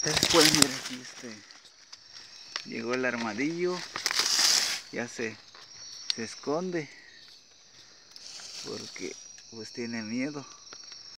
ustedes pueden ver aquí, llegó el armadillo, ya se esconde porque pues tiene miedo.